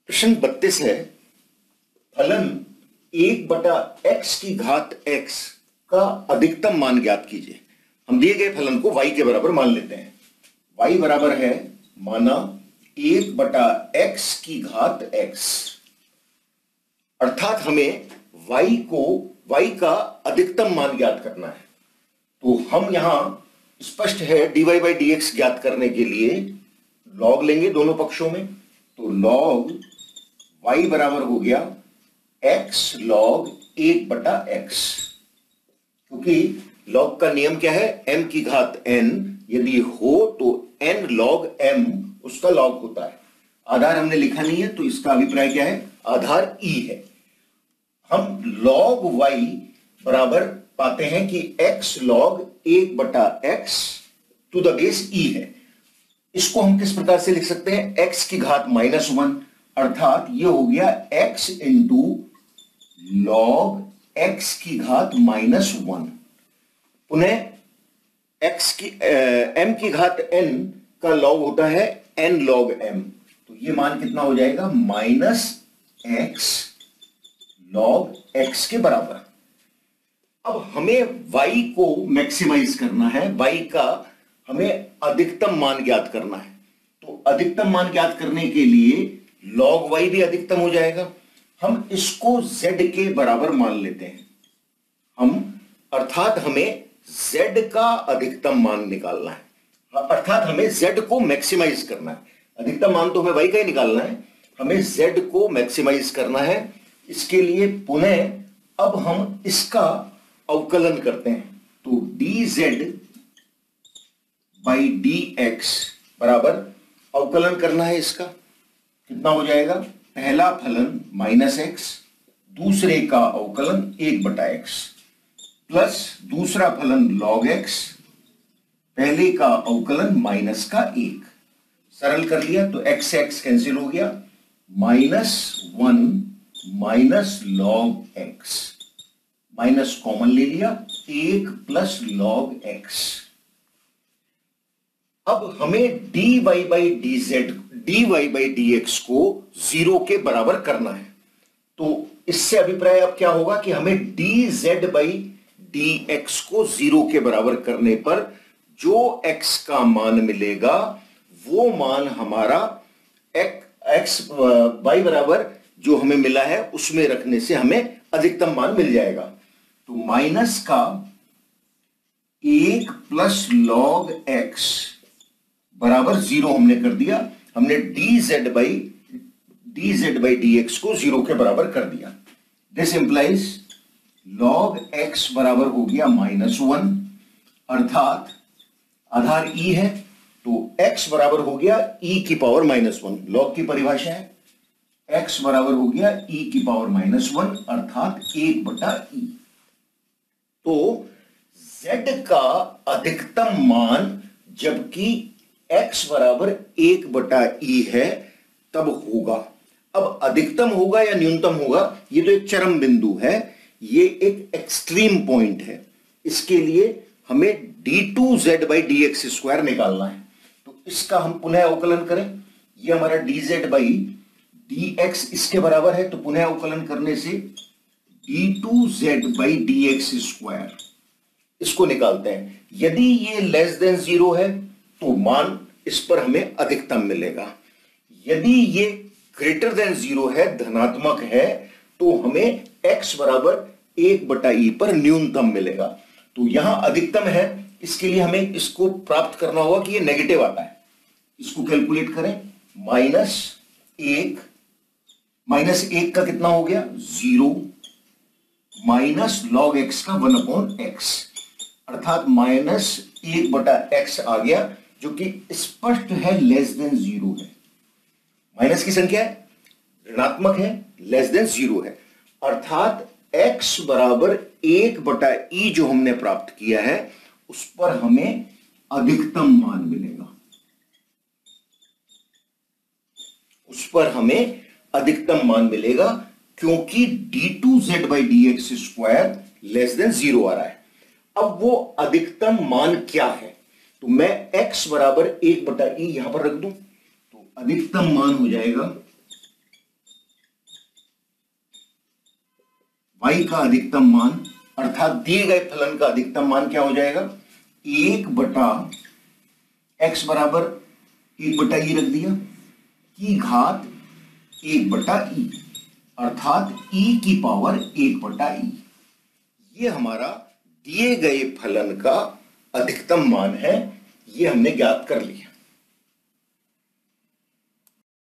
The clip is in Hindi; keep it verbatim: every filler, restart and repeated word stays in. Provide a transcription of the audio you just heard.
प्रश्न बत्तीस है, फलन एक बटा एक्स की घात एक्स का अधिकतम मान ज्ञात कीजिए। हम दिए गए फलन को y के बराबर मान लेते हैं। y बराबर है माना एक बटा एक्स की घात एक्स, अर्थात हमें y को y का अधिकतम मान ज्ञात करना है। तो हम यहां स्पष्ट है dy बाई डी एक्स ज्ञात करने के लिए लॉग लेंगे दोनों पक्षों में। तो लॉग y बराबर हो गया x लॉग एक बटा एक्स, क्योंकि लॉग का नियम क्या है, m की घात n यदि हो तो n लॉग m उसका लॉग होता है। आधार हमने लिखा नहीं है तो इसका अभिप्राय क्या है, आधार e है। हम लॉग y बराबर पाते हैं कि x लॉग एक बटा x to the base e है। इसको हम किस प्रकार से लिख सकते हैं, x की घात माइनस वन, अर्थात ये हो गया x इंटू लॉग x की घात माइनस वन। पुनः x की आ, m की घात n का लॉग होता है n लॉग m, तो ये मान कितना हो जाएगा, माइनस एक्स लॉग x के बराबर। अब हमें y को मैक्सिमाइज करना है, y का हमें अधिकतम मान ज्ञात करना है। तो अधिकतम मान ज्ञात करने के लिए log y भी अधिकतम हो जाएगा। हम इसको z के बराबर मान लेते हैं हम, अर्थात हमें z का अधिकतम मान निकालना है, अर्थात हमें z को मैक्सिमाइज करना है। अधिकतम मान तो हमें y का ही निकालना है, हमें z को मैक्सिमाइज करना है। इसके लिए पुनः अब हम इसका अवकलन करते हैं। तो dz बाई डी एक्स बराबर अवकलन करना है, इसका कितना हो जाएगा, पहला फलन माइनस एक्स, दूसरे का अवकलन एक बटा एक्स, प्लस दूसरा फलन लॉग एक्स, पहले का अवकलन माइनस का एक। सरल कर लिया तो एक्स से एक्स कैंसिल हो गया, minus one minus log x, minus common ले लिया, एक प्लस लॉग एक्स। अब हमें dy by dz, dy by dx को जीरो के बराबर करना है। तो इससे अभिप्राय अब क्या होगा कि हमें dz बाई dx को जीरो के बराबर करने पर जो x का मान मिलेगा वो मान हमारा x y बराबर जो हमें मिला है उसमें रखने से हमें अधिकतम मान मिल जाएगा। तो माइनस का एक प्लस लॉग एक्स बराबर जीरो हमने कर दिया। हमने dz by dz by dx को जीरो के बराबर कर दिया। दिस इंप्लाइज log x बराबर हो गया माइनस वन, अर्थात आधार e है तो x बराबर हो गया e की पावर माइनस वन। log की परिभाषा है x बराबर हो गया e की पावर माइनस वन, अर्थात एक बटा e। तो z का अधिकतम मान जबकि x बराबर एक बटा ई है तब होगा। अब अधिकतम होगा या न्यूनतम होगा, ये तो एक चरम बिंदु है, ये एक एक्सट्रीम पॉइंट है। इसके लिए हमें d two z by d x square निकालना है। तो इसका हम पुनः अवकलन करें, ये हमारा d z by d x इसके बराबर है, तो पुनः अवकलन करने से d two z by d x square, इसको निकालते हैं। यदि ये लेस देन जीरो है तो मान इस पर हमें अधिकतम मिलेगा, यदि ये ग्रेटर देन जीरो है, धनात्मक है, तो हमें x बराबर एक बटा ई पर न्यूनतम मिलेगा। तो यहां अधिकतम है, इसके लिए हमें इसको प्राप्त करना होगा कि ये नेगेटिव आता है। इसको कैलकुलेट करें, माइनस एक, माइनस एक का कितना हो गया, जीरो, माइनस लॉग एक्स का वन अपॉन एक्स, अर्थात माइनस एक बटा एक्स आ गया, जो कि स्पष्ट है लेस देन जीरो है। माइनस की संख्या है, ऋणात्मक है, लेस देन जीरो है, अर्थात x बराबर एक बटा ई जो हमने प्राप्त किया है उस पर हमें अधिकतम मान मिलेगा, उस पर हमें अधिकतम मान मिलेगा, क्योंकि d two z by d x square less than zero आ रहा है। अब वो अधिकतम मान क्या है, तो मैं x बराबर एक बटा ई यहां पर रख दूं, तो अधिकतम मान हो जाएगा y का अधिकतम मान अर्थात दिए गए फलन का अधिकतम मान क्या हो जाएगा, एक बटा x बराबर एक बटा ई रख दिया की घात एक बटा ई, अर्थात e की पावर एक बटा ई। ये हमारा दिए गए फलन का अधिकतम मान है, ये हमने ज्ञात कर लिया।